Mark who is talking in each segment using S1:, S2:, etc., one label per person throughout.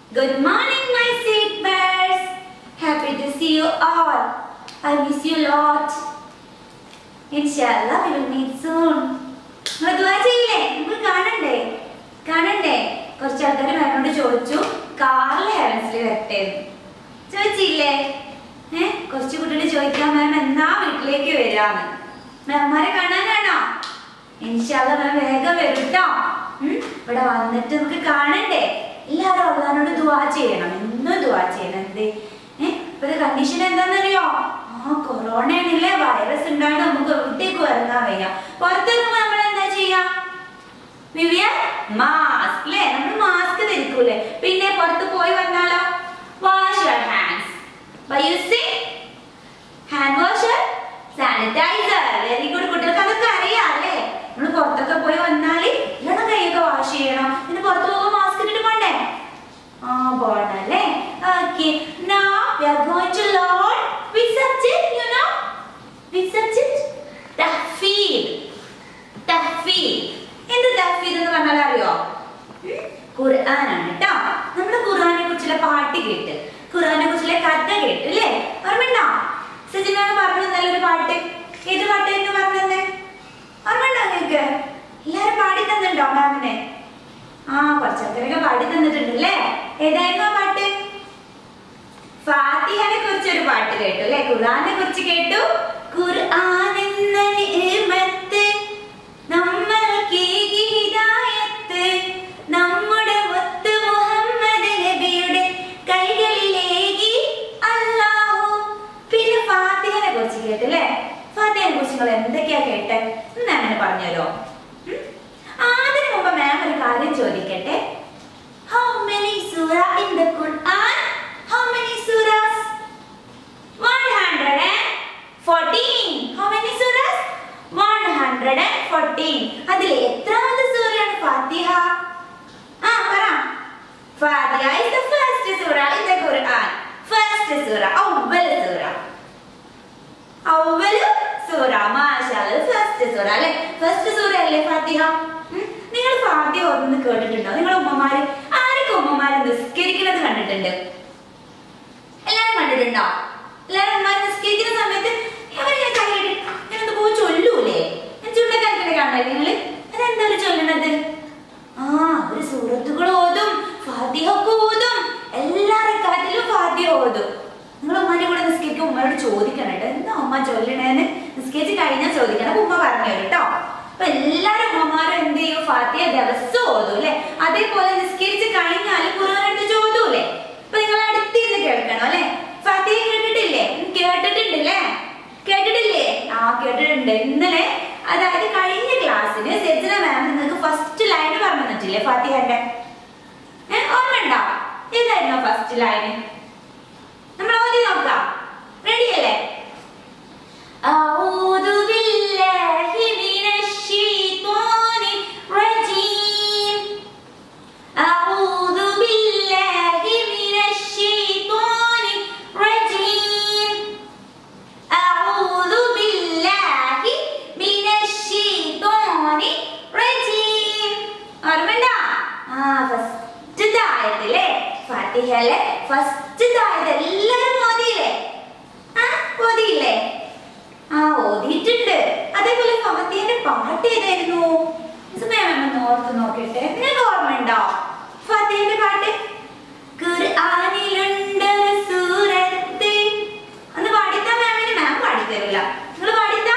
S1: Good morning, my sweet birds. Happy to see you all. I miss you a lot. Inshallah, we will meet soon. നമ്മൾ ദുആ ചെയ്യില്ലേ? നമുക്ക് കാണണ്ടേ? കുറച്ച് ആൾക്കാർ മാമിനോട് ചോദിച്ചു കാറിൽ ഹെവൻസിൽ വരട്ടെ ചോദിച്ചില്ലേ? കുറച്ച് കുട്ടികൾ ചോദിക്കാം മാം എന്നാ വീട്ടിലേക്ക് വരാന്ന്. മാമാരെ കാണാനാണോ? ഇൻഷാല്ലാ മാം വേഗം വരും ട്ടോ. ഇവിടെ വന്നിട്ട് നമുക്ക് കാണണ്ടേ? എല്ലാവരും അള്ളാഹുവിനോട് ദുആ ചെയ്യണം, എന്നും ദുആ ചെയ്യണം. എന്തേ ഇപ്പോഴത്തെ കണ്ടീഷൻ എന്താണെന്നറിയോ? കൊറോണയാണല്ലേ, വൈറസ് ഉണ്ടായിട്ട് നമുക്ക് എവിടേക്കും ഇറങ്ങാൻ വയ്യ. പുറത്തിറങ്ങുമ്പോ നമ്മൾ എന്താ ചെയ്യാ? മാസ്ക് അല്ലേ, നമ്മൾ മാസ്ക് ധരിക്കൂലേ? പിന്നെ പുറത്ത് പോയി വന്നാലോ? Wash your hands by using hand washer, sanitiser. Very good. കുട്ടികൾക്ക് അതൊക്കെ അറിയാം അല്ലേ? നമ്മൾ പുറത്തൊക്കെ പോയി വന്നാല് എല്ലാം കൈയൊക്കെ വാഷ് ചെയ്യണം. പിന്നെ പുറത്ത് പോകുമ്പോൾ മാസ്ക് ഇട്ടിട്ട് പോണ്ടേ? പോണല്ലേ? Okay. Now we are going to learn which subject, you know? Which subject? Tahfeed. എന്ത് തഹ്ഫീദ് എന്ന് പറഞ്ഞാൽ അറിയോ? ഖുർആനാണ് കേട്ടോ. നമ്മൾ ഖുർആനെ കുറിച്ചുള്ള പാട്ട് കേട്ട്, ഖുർആനെ കുറിച്ചുള്ള കഥ കേട്ട് അല്ലേ? ഓർമ്മയുണ്ടോ? സജിന പറഞ്ഞു നല്ലൊരു പാട്ട്. ഏത് പാട്ടായിരുന്നു പറഞ്ഞത്? ഓർമ്മയുണ്ടോ നിങ്ങൾക്ക്? എല്ലാരും പാടി തന്നിട്ടുണ്ടോ മാമിനെ? കുറച്ചൊക്കെ പാടി തന്നിട്ടുണ്ട് അല്ലേ? ഏതായിരുന്നു ആ പാട്ട്? ഫാത്തിഹനെ കുറിച്ചൊരു പാട്ട് കേട്ടു അല്ലെ? ഖുർആനെ കുറിച്ച് കേട്ടു. ഖുർആൻ എന്ന നിഅമത്ത് നമ്മൾക്ക് ഹിദായത്ത്, നമ്മുടെ മുത്ത് മുഹമ്മദ് നബിയുടെ കൈകളിലേകി അല്ലാഹു. പിന്നെ ഫാത്തിഹനെ കുറിച്ച് കേട്ടു അല്ലേ? ഫാത്തിഹനെ കുറിച്ച് നിങ്ങൾ എന്തൊക്കെയാ കേട്ടെ? മാമിനെ പറഞ്ഞുതരോ? അതിനു മുമ്പ് മാം ഒരു കാര്യം ചോദിക്കട്ടെ. How many surah in the Quran? How many surahs? 114. How many surahs? 114. അതിലെ എത്രാമത്തെ സൂറയാണ് ഫാത്തിഹ? പറ. ഫാത്തിഹ is the first surah in the Quran. First surah, awwal surah. മാഷാഅല്ലാഹ്, first surah അല്ലേ? First surah അല്ലേ ഫാത്തിഹ? നിങ്ങൾ ഫാത്തിഹ ഒന്ന് കേട്ടിട്ടുണ്ടോ? നിങ്ങളുടെ ഉമ്മമാര് ആരൊക്കെ ഉമ്മമാര് നിസ്കരിക്കുന്നത് കണ്ടിട്ടുണ്ട്? എല്ലാരും കണ്ടിട്ടുണ്ടോ? എല്ലാരും ഉമ്മമാര് നിസ്കരിക്കുന്ന സമയത്ത് അവരിങ്ങനെ കൈയിടി ഞാനൊന്ന് പോയി ചൊല്ലൂലേ? ചുണ്ടക്കാരൊക്കെ കാണല്ലേ നിങ്ങള്? അതെന്താ ചൊല്ലണത്? അവര് സൂറത്തുകൾ ഓതും, ഫാത്തിഹ ഓതും, എല്ലാ റക്അത്തിലും ഫാത്തിഹ ഓതും. നിങ്ങൾ ഉമ്മാന്റെ കൂടെ നിസ്കരിക്കും, ഉമ്മയോട് ചോദിക്കണം കേട്ടോ, എന്താ ഉമ്മ ചൊല്ലണേന്ന് നിസ്കരിച്ച് കഴിഞ്ഞാൽ ചോദിക്കണം. അപ്പൊ ഉമ്മ പറഞ്ഞു തരും കേട്ടോ. അപ്പൊ എല്ലാരും ഉമ്മമാരും എന്ത് ചെയ്യും? ഫാത്തിഹ ദിവസം ഓതും അല്ലെ? അതേപോലെ നിസ്കരിച്ച് കഴിഞ്ഞാൽ ഖുർആൻ എടുത്ത് ഓതൂലേ? അപ്പൊ നിങ്ങൾ അടുത്തിരുന്ന് കേൾക്കണം അല്ലെ? ഫാത്തിഹ കേട്ടിട്ടില്ലേ? കേട്ടിട്ടുണ്ടല്ലേ? കേട്ടിട്ടില്ലേ? കേട്ടിട്ടുണ്ട്. ഇന്നലെ അതായത് കഴിഞ്ഞ ക്ലാസ്സിന് സെജിന മാം നിങ്ങൾക്ക് ഫസ്റ്റ് ലൈൻ പറഞ്ഞു തന്നിട്ടില്ലേ ഫാത്തിഹന്റെ? ഓർമ്മയുണ്ടോ? ഏതായിരുന്നു ഫസ്റ്റ് ലൈന്? നമ്മൾ ഓതി നോക്കാം. റെഡി അല്ലേ? അഊദു ബില്ലാഹി മിനശ് ശൈത്വാനിർ റജീം. അഊദു ബില്ലാഹി മിനശ് ശൈത്വാനിർ റജീം. അഊദു ബില്ലാഹി മിനശ് ശൈത്വാനിർ റജീം. ഓർമ്മയുണ്ടോ? ഫസ്റ്റ് ആയത്തില്ലേ ഫാത്തിഹയിലെ ഫസ്റ്റ് ആയത് എല്ലാരും ഓതിയില്ലേ? ഓതിയില്ലേ? ഓതിയിട്ടുണ്ട്. അതേപോലെ ഫാത്തിഹയുടെ പാട്ട് ഏതായിരുന്നു? ഓർത്ത് നോക്കട്ടെ. നിങ്ങൾക്ക് ഓർമ്മയുണ്ടോ ഫാത്തിഹയുടെ പാട്ട്? ഖുർആനിലുണ്ടൊരു സൂറത്ത്. അന്ന് പാടിത്താ മാമിന്? മാം പാടിത്തരില്ല, നിങ്ങൾ പാടിത്താ.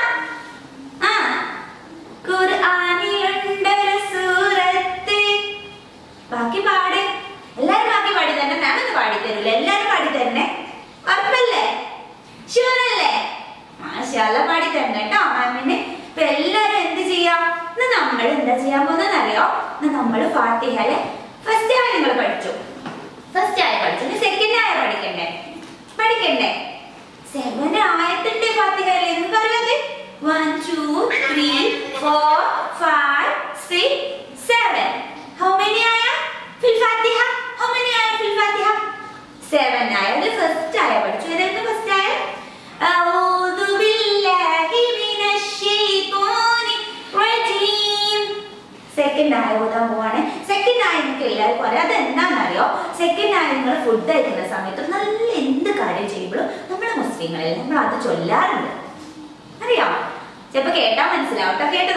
S1: ഖുർആനിലുണ്ടൊരു സൂറത്ത്. ബാക്കി പാട്. എല്ലാരും ബാക്കി പാടി തന്നെ. മാം ഒന്ന് പാടിത്തരില്ല. എല്ലാരും പാടി തന്നെ. ഉറപ്പല്ലേ? ഷുവറല്ലേ? മാഷാഅല്ലാഹ് പാടി തന്നെ കേട്ടോ മാമിന്. ഇപ്പൊ എല്ലാരും എന്ത് ചെയ്യാം? നമ്മൾ എന്താ ചെയ്യാൻ പോകുന്നത് അറിയോ? നമ്മള് ഫാത്തിഹയിലെ ഫസ്റ്റ് ആയ നിങ്ങൾ പഠിച്ചു. ഫസ്റ്റ് ആയ പഠിച്ചു. സെക്കൻഡ് ആയ പഠിക്കണ്ടേ? 7 ആയത്തുണ്ട് ഫാത്തിഹയിലെ. നിങ്ങൾക്ക് അറിയാതെ? 1 2 3 4 5 6 7. How many ayah fil Fatiha? How many ayah fil Fatiha? 7 ayah. First ആയ പഠിച്ചു. ഏതായിരുന്നു ഫസ്റ്റ് ആയ? അഊദു ബില്ലാഹി മിനശ് ശൈത്വാനിർ റജീം. സെക്കൻഡ് ആയ ഓതാൻ പോവാണ്. സെക്കൻഡ് ആയ നിങ്ങൾക്ക് എല്ലാവർക്കും അറിയാം. അതെന്താണെന്നറിയോ? സെക്കൻഡ് ആയ നിങ്ങൾ ഫുഡ് കഴിക്കുന്ന സമയത്ത് നല്ല എന്ത് കാര്യം ചെയ്യുമ്പോഴും നമ്മൾ മുസ്ലിങ്ങളിൽ നമ്മൾ അത് ചൊല്ലാറുണ്ട്. അറിയാം, ചിലപ്പോൾ കേട്ടാൽ മനസ്സിലാവട്ടെ. കേട്ട്